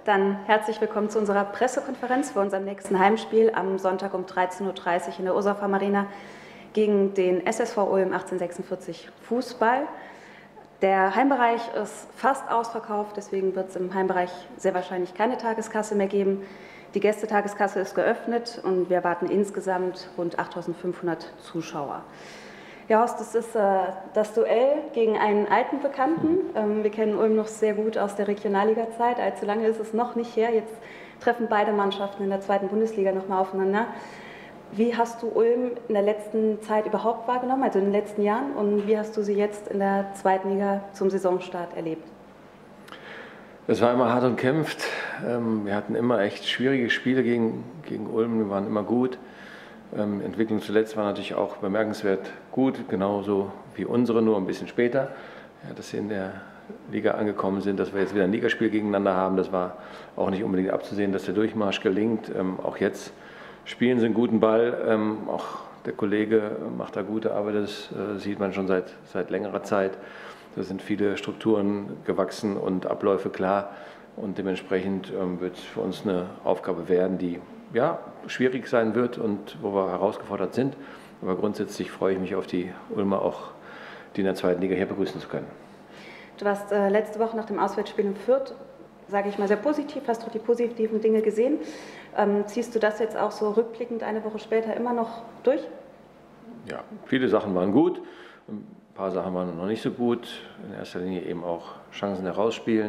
Dann herzlich willkommen zu unserer Pressekonferenz für unserem nächsten Heimspiel am Sonntag um 13:30 Uhr in der Ursafarm Arena gegen den SSV Ulm 1846 Fußball. Der Heimbereich ist fast ausverkauft, deswegen wird es im Heimbereich sehr wahrscheinlich keine Tageskasse mehr geben. Die Gästetageskasse ist geöffnet und wir erwarten insgesamt rund 8.500 Zuschauer. Ja, Horst, das ist das Duell gegen einen alten Bekannten. Wir kennen Ulm noch sehr gut aus der Regionalliga-Zeit. Allzu lange ist es noch nicht her. Jetzt treffen beide Mannschaften in der zweiten Bundesliga nochmal aufeinander. Wie hast du Ulm in der letzten Zeit überhaupt wahrgenommen, also in den letzten Jahren? Und wie hast du sie jetzt in der zweiten Liga zum Saisonstart erlebt? Es war immer hart umkämpft. Wir hatten immer echt schwierige Spiele gegen Ulm. Wir waren immer gut. Entwicklung zuletzt war natürlich auch bemerkenswert gut, genauso wie unsere, nur ein bisschen später. Ja, dass sie in der Liga angekommen sind, dass wir jetzt wieder ein Ligaspiel gegeneinander haben, das war auch nicht unbedingt abzusehen, dass der Durchmarsch gelingt. Auch jetzt spielen sie einen guten Ball, auch der Kollege macht da gute Arbeit, das sieht man schon seit längerer Zeit. Da sind viele Strukturen gewachsen und Abläufe klar und dementsprechend wird es für uns eine Aufgabe werden, die ja, schwierig sein wird und wo wir herausgefordert sind. Aber grundsätzlich freue ich mich auf die Ulmer auch, die in der zweiten Liga hier begrüßen zu können. Du warst letzte Woche nach dem Auswärtsspiel in Fürth, sage ich mal, sehr positiv, hast du die positiven Dinge gesehen. Ziehst du das jetzt auch so rückblickend eine Woche später immer noch durch? Ja, viele Sachen waren gut, ein paar Sachen waren noch nicht so gut. In erster Linie eben auch Chancen herausspielen,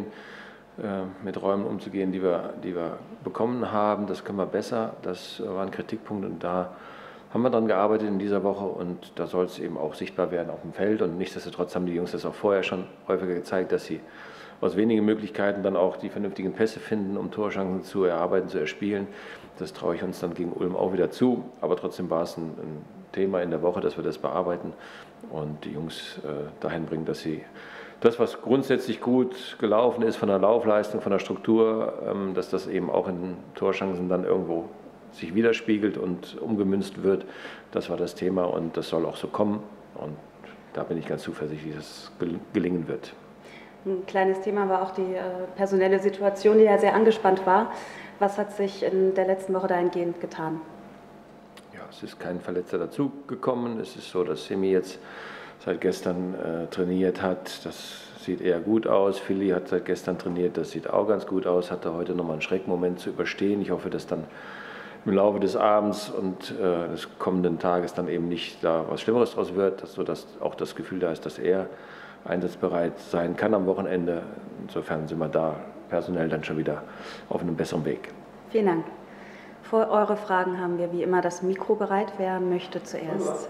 mit Räumen umzugehen, die wir bekommen haben. Das können wir besser. Das war ein Kritikpunkt und da haben wir dran gearbeitet in dieser Woche und da soll es eben auch sichtbar werden auf dem Feld. Und nichtsdestotrotz haben die Jungs das auch vorher schon häufiger gezeigt, dass sie aus wenigen Möglichkeiten dann auch die vernünftigen Pässe finden, um Torchancen zu erarbeiten, zu erspielen. Das traue ich uns dann gegen Ulm auch wieder zu. Aber trotzdem war es ein Thema in der Woche, dass wir das bearbeiten und die Jungs dahin bringen, dass sie das, was grundsätzlich gut gelaufen ist von der Laufleistung, von der Struktur, dass das eben auch in Torchancen dann irgendwo sich widerspiegelt und umgemünzt wird. Das war das Thema und das soll auch so kommen. Und da bin ich ganz zuversichtlich, dass es gelingen wird. Ein kleines Thema war auch die personelle Situation, die ja sehr angespannt war. Was hat sich in der letzten Woche dahingehend getan? Ja, es ist kein Verletzter dazugekommen. Es ist so, dass Semi jetzt seit gestern trainiert hat. Das sieht eher gut aus. Philly hat seit gestern trainiert. Das sieht auch ganz gut aus. Hatte heute nochmal einen Schreckmoment zu überstehen. Ich hoffe, dass dann im Laufe des Abends und des kommenden Tages dann eben nicht da was Schlimmeres draus wird, sodass auch das Gefühl da ist, dass er einsatzbereit sein kann am Wochenende. Insofern sind wir da personell dann schon wieder auf einem besseren Weg. Vielen Dank. Vor eure Fragen haben wir wie immer das Mikro bereit. Wer möchte zuerst?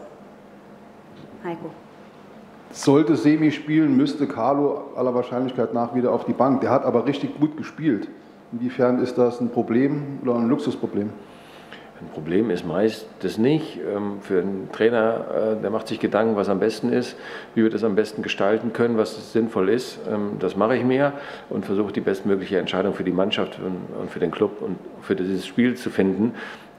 Heiko. Sollte Semi spielen, müsste Carlo aller Wahrscheinlichkeit nach wieder auf die Bank. Der hat aber richtig gut gespielt. Inwiefern ist das ein Problem oder ein Luxusproblem? Ein Problem ist meist das nicht. Für einen Trainer, der macht sich Gedanken, was am besten ist, wie wir das am besten gestalten können, was sinnvoll ist. Das mache ich mir und versuche die bestmögliche Entscheidung für die Mannschaft und für den Club und für dieses Spiel zu finden.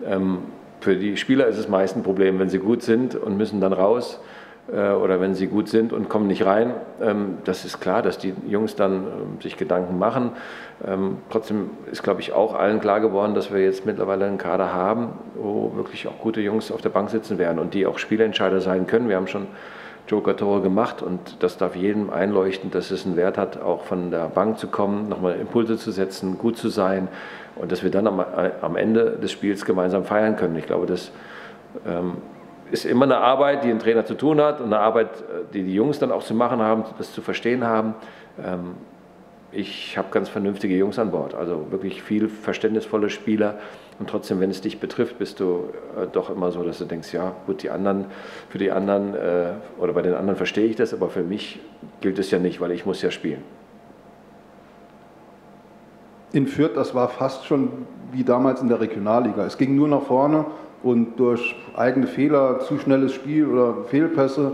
Für die Spieler ist es meist ein Problem, wenn sie gut sind und müssen dann raus. Oder wenn sie gut sind und kommen nicht rein. Das ist klar, dass die Jungs dann sich Gedanken machen. Trotzdem ist, glaube ich, auch allen klar geworden, dass wir jetzt mittlerweile einen Kader haben, wo wirklich auch gute Jungs auf der Bank sitzen werden und die auch Spielentscheider sein können. Wir haben schon Joker-Tore gemacht und das darf jedem einleuchten, dass es einen Wert hat, auch von der Bank zu kommen, nochmal Impulse zu setzen, gut zu sein und dass wir dann am Ende des Spiels gemeinsam feiern können. Ich glaube, das ist immer eine Arbeit, die ein Trainer zu tun hat und eine Arbeit, die die Jungs dann auch zu machen haben, das zu verstehen haben. Ich habe ganz vernünftige Jungs an Bord, also wirklich viel verständnisvolle Spieler und trotzdem, wenn es dich betrifft, bist du doch immer so, dass du denkst, ja gut, für die anderen oder bei den anderen verstehe ich das, aber für mich gilt es ja nicht, weil ich muss ja spielen. In Fürth, das war fast schon wie damals in der Regionalliga. Es ging nur nach vorne. Und durch eigene Fehler, zu schnelles Spiel oder Fehlpässe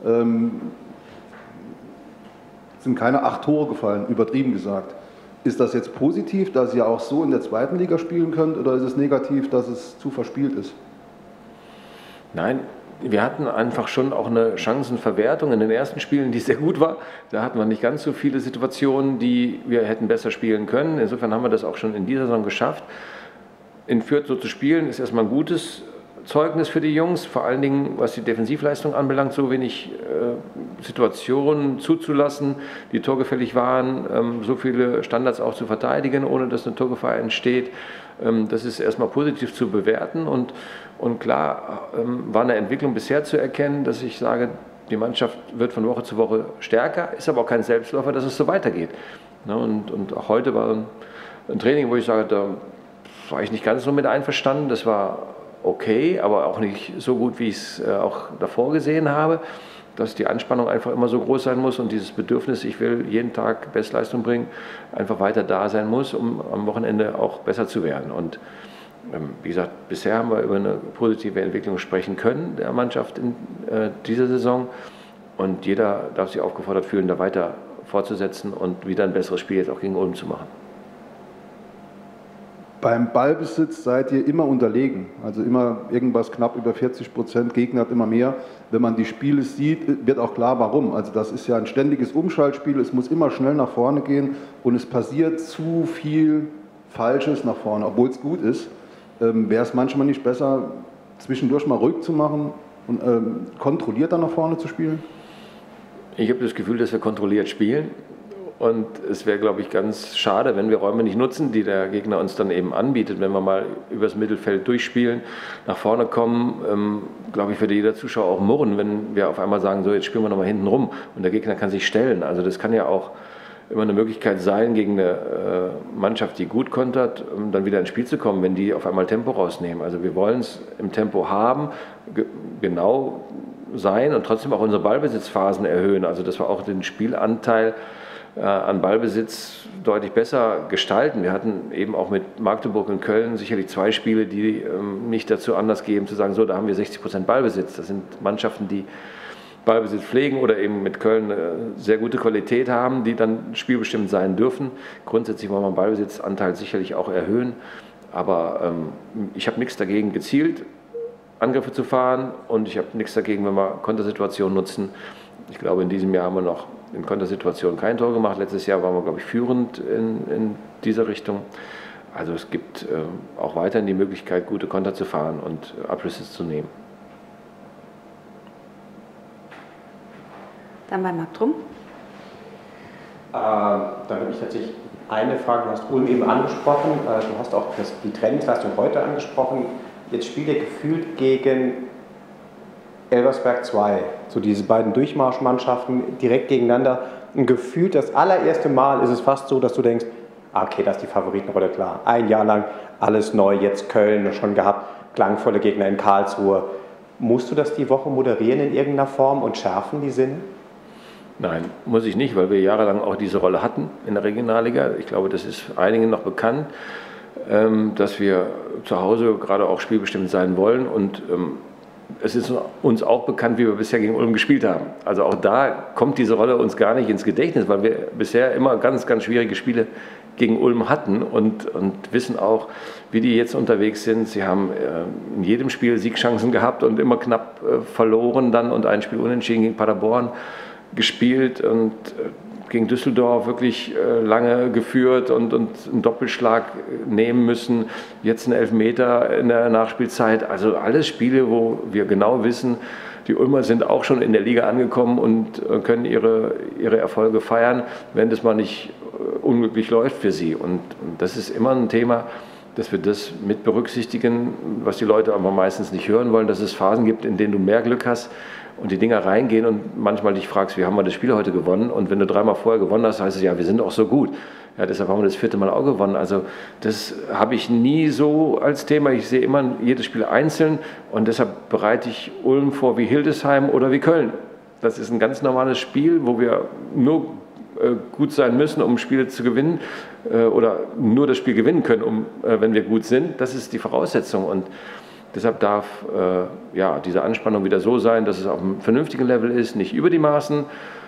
sind keine 8 Tore gefallen, übertrieben gesagt. Ist das jetzt positiv, dass ihr auch so in der zweiten Liga spielen könnt oder ist es negativ, dass es zu verspielt ist? Nein, Wir hatten einfach schon auch eine Chancenverwertung in den ersten Spielen, die sehr gut war. Da hatten wir nicht ganz so viele Situationen, die wir hätten besser spielen können. Insofern haben wir das auch schon in dieser Saison geschafft. In Fürth so zu spielen, ist erstmal ein gutes Zeugnis für die Jungs, vor allen Dingen was die Defensivleistung anbelangt, so wenig Situationen zuzulassen, die torgefällig waren, so viele Standards auch zu verteidigen, ohne dass eine Torgefahr entsteht. Das ist erstmal positiv zu bewerten und klar war eine Entwicklung bisher zu erkennen, dass ich sage, die Mannschaft wird von Woche zu Woche stärker, ist aber auch kein Selbstläufer, dass es so weitergeht. Und auch heute war ein Training, wo ich sage, da war ich nicht ganz so mit einverstanden, das war okay, aber auch nicht so gut, wie ich es auch davor gesehen habe, dass die Anspannung einfach immer so groß sein muss und dieses Bedürfnis, ich will jeden Tag Bestleistung bringen, einfach weiter da sein muss, um am Wochenende auch besser zu werden. Und wie gesagt, bisher haben wir über eine positive Entwicklung sprechen können der Mannschaft in dieser Saison und jeder darf sich aufgefordert fühlen, da weiter fortzusetzen und wieder ein besseres Spiel jetzt auch gegen Ulm zu machen. Beim Ballbesitz seid ihr immer unterlegen, also immer irgendwas knapp über 40%, Gegner hat immer mehr. Wenn man die Spiele sieht, wird auch klar, warum. Also das ist ja ein ständiges Umschaltspiel, es muss immer schnell nach vorne gehen und es passiert zu viel Falsches nach vorne, obwohl es gut ist. Wäre es manchmal nicht besser, zwischendurch mal ruhig zu machen und kontrolliert dann nach vorne zu spielen? Ich habe das Gefühl, dass wir kontrolliert spielen. Und es wäre, glaube ich, ganz schade, wenn wir Räume nicht nutzen, die der Gegner uns dann eben anbietet. Wenn wir mal übers Mittelfeld durchspielen, nach vorne kommen, glaube ich, würde jeder Zuschauer auch murren, wenn wir auf einmal sagen, so jetzt spielen wir nochmal hinten rum und der Gegner kann sich stellen. Also das kann ja auch immer eine Möglichkeit sein, gegen eine Mannschaft, die gut kontert, dann wieder ins Spiel zu kommen, wenn die auf einmal Tempo rausnehmen. Also wir wollen es im Tempo haben, genau sein und trotzdem auch unsere Ballbesitzphasen erhöhen. Also dass wir auch den Spielanteil an Ballbesitz deutlich besser gestalten. Wir hatten eben auch mit Magdeburg und Köln sicherlich 2 Spiele, die nicht dazu Anlass geben, zu sagen, so, da haben wir 60% Ballbesitz. Das sind Mannschaften, die Ballbesitz pflegen oder eben mit Köln eine sehr gute Qualität haben, die dann spielbestimmt sein dürfen. Grundsätzlich wollen wir den Ballbesitzanteil sicherlich auch erhöhen, aber ich habe nichts dagegen, gezielt Angriffe zu fahren und ich habe nichts dagegen, wenn wir Kontersituationen nutzen. Ich glaube, in diesem Jahr haben wir noch in Kontersituationen kein Tor gemacht. Letztes Jahr waren wir, glaube ich, führend in dieser Richtung. Also es gibt auch weiterhin die Möglichkeit, gute Konter zu fahren und Abschlüsse zu nehmen. Dann bei Marc Drum. Dann habe ich tatsächlich eine Frage. Du hast Ulm eben angesprochen. Du hast auch die Trainingsleistung heute angesprochen. Jetzt spielt ihr gefühlt gegen Elversberg 2, so diese beiden Durchmarschmannschaften direkt gegeneinander. Und gefühlt das allererste Mal ist es fast so, dass du denkst, okay, das ist die Favoritenrolle, klar. Ein Jahr lang alles neu, jetzt Köln schon gehabt, klangvolle Gegner in Karlsruhe. Musst du das die Woche moderieren in irgendeiner Form und schärfen die Sinne? Nein, muss ich nicht, weil wir jahrelang auch diese Rolle hatten in der Regionalliga. Ich glaube, das ist einigen noch bekannt, dass wir zu Hause gerade auch spielbestimmt sein wollen und es ist uns auch bekannt, wie wir bisher gegen Ulm gespielt haben. Also auch da kommt diese Rolle uns gar nicht ins Gedächtnis, weil wir bisher immer ganz, ganz schwierige Spiele gegen Ulm hatten und wissen auch, wie die jetzt unterwegs sind. Sie haben in jedem Spiel Siegchancen gehabt und immer knapp verloren dann und ein Spiel unentschieden gegen Paderborn gespielt und gegen Düsseldorf wirklich lange geführt und einen Doppelschlag nehmen müssen. Jetzt einen Elfmeter in der Nachspielzeit. Also alles Spiele, wo wir genau wissen, die Ulmer sind auch schon in der Liga angekommen und können ihre Erfolge feiern, wenn das mal nicht unglücklich läuft für sie. Und das ist immer ein Thema, dass wir das mit berücksichtigen, was die Leute aber meistens nicht hören wollen, dass es Phasen gibt, in denen du mehr Glück hast und die Dinger reingehen und manchmal dich fragst, wie haben wir das Spiel heute gewonnen? Und wenn du 3-mal vorher gewonnen hast, heißt es ja, wir sind auch so gut. Ja, deshalb haben wir das 4. Mal auch gewonnen. Also das habe ich nie so als Thema. Ich sehe immer jedes Spiel einzeln und deshalb bereite ich Ulm vor wie Hildesheim oder wie Köln. Das ist ein ganz normales Spiel, wo wir nur gut sein müssen, um Spiele zu gewinnen oder nur das Spiel gewinnen können, wenn wir gut sind. Das ist die Voraussetzung und deshalb darf diese Anspannung wieder so sein, dass es auf einem vernünftigen Level ist, nicht über die Maßen.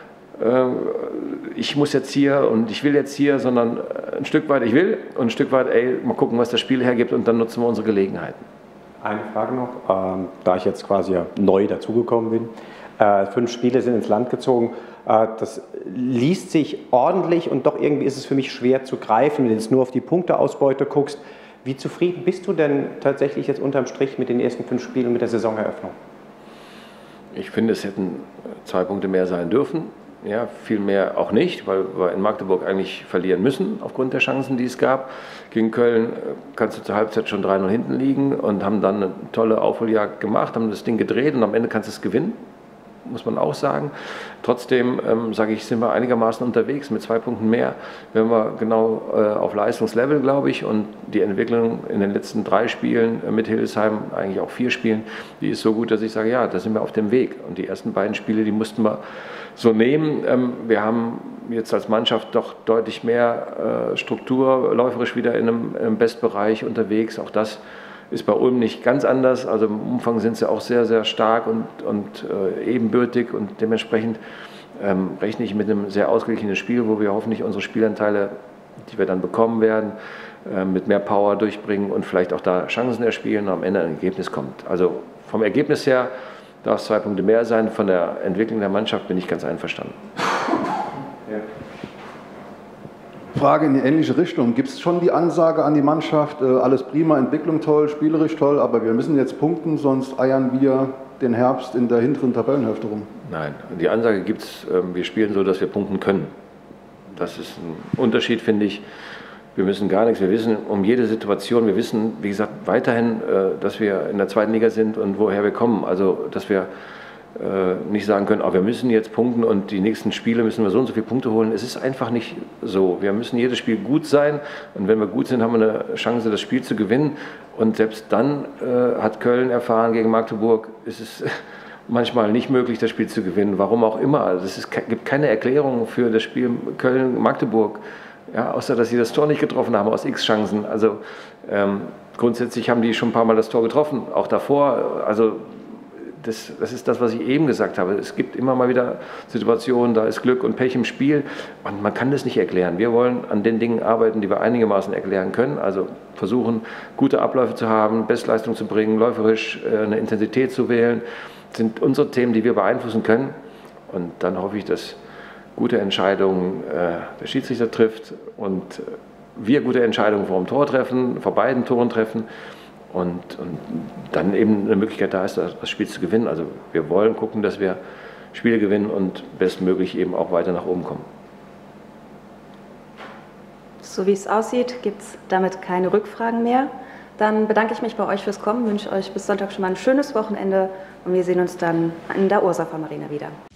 Ich muss jetzt hier und ich will jetzt hier, sondern ein Stück weit ich will und ein Stück weit, mal gucken, was das Spiel hergibt und dann nutzen wir unsere Gelegenheiten. Eine Frage noch, da ich jetzt quasi ja neu dazugekommen bin. 5 Spiele sind ins Land gezogen. Das liest sich ordentlich und doch irgendwie ist es für mich schwer zu greifen, wenn du jetzt nur auf die Punkteausbeute guckst. Wie zufrieden bist du denn tatsächlich jetzt unterm Strich mit den ersten 5 Spielen und mit der Saisoneröffnung? Ich finde, es hätten 2 Punkte mehr sein dürfen. Ja, viel mehr auch nicht, weil wir in Magdeburg eigentlich verlieren müssen aufgrund der Chancen, die es gab. Gegen Köln kannst du zur Halbzeit schon 3-0 hinten liegen und haben dann eine tolle Aufholjagd gemacht, haben das Ding gedreht und am Ende kannst du es gewinnen, muss man auch sagen. Trotzdem, sage ich, sind wir einigermaßen unterwegs. Mit 2 Punkten mehr wären wir genau auf Leistungslevel, glaube ich. Und die Entwicklung in den letzten 3 Spielen mit Hildesheim, eigentlich auch 4 Spielen, die ist so gut, dass ich sage, ja, da sind wir auf dem Weg. Und die ersten beiden Spiele, die mussten wir so nehmen. Wir haben jetzt als Mannschaft doch deutlich mehr Struktur, läuferisch wieder in einem Bestbereich unterwegs. Auch das ist bei Ulm nicht ganz anders. Also im Umfang sind sie auch sehr, sehr stark und ebenbürtig und dementsprechend rechne ich mit einem sehr ausgeglichenen Spiel, wo wir hoffentlich unsere Spielanteile, die wir dann bekommen werden, mit mehr Power durchbringen und vielleicht auch da Chancen erspielen und am Ende ein Ergebnis kommt. Also vom Ergebnis her darf es 2 Punkte mehr sein. Von der Entwicklung der Mannschaft bin ich ganz einverstanden. Ja. Frage in die ähnliche Richtung. Gibt es schon die Ansage an die Mannschaft, alles prima, Entwicklung toll, spielerisch toll, aber wir müssen jetzt punkten, sonst eiern wir den Herbst in der hinteren Tabellenhälfte rum? Nein, die Ansage gibt es, wir spielen so, dass wir punkten können. Das ist ein Unterschied, finde ich. Wir müssen gar nichts, wir wissen um jede Situation, wir wissen, wie gesagt, weiterhin, dass wir in der 2. Liga sind und woher wir kommen. Also, dass wir nicht sagen können, wir müssen jetzt punkten und die nächsten Spiele müssen wir so und so viele Punkte holen. Es ist einfach nicht so. Wir müssen jedes Spiel gut sein und wenn wir gut sind, haben wir eine Chance, das Spiel zu gewinnen. Und selbst dann hat Köln erfahren gegen Magdeburg, ist es manchmal nicht möglich, das Spiel zu gewinnen. Warum auch immer. Also es gibt keine Erklärung für das Spiel Köln-Magdeburg. Ja, außer dass sie das Tor nicht getroffen haben aus X Chancen. Also grundsätzlich haben die schon ein paar Mal das Tor getroffen, auch davor. Also das ist das, was ich eben gesagt habe. Es gibt immer mal wieder Situationen, da ist Glück und Pech im Spiel und man kann das nicht erklären. Wir wollen an den Dingen arbeiten, die wir einigermaßen erklären können. Also versuchen, gute Abläufe zu haben, Bestleistung zu bringen, läuferisch eine Intensität zu wählen. Das sind unsere Themen, die wir beeinflussen können. Und dann hoffe ich, dass gute Entscheidungen der Schiedsrichter trifft und wir gute Entscheidungen vor dem Tor treffen, vor beiden Toren treffen und dann eben eine Möglichkeit da ist, das Spiel zu gewinnen. Also wir wollen gucken, dass wir Spiele gewinnen und bestmöglich eben auch weiter nach oben kommen. So wie es aussieht, gibt es damit keine Rückfragen mehr. Dann bedanke ich mich bei euch fürs Kommen, wünsche euch bis Sonntag schon mal ein schönes Wochenende und wir sehen uns dann in der Ursache Marina wieder.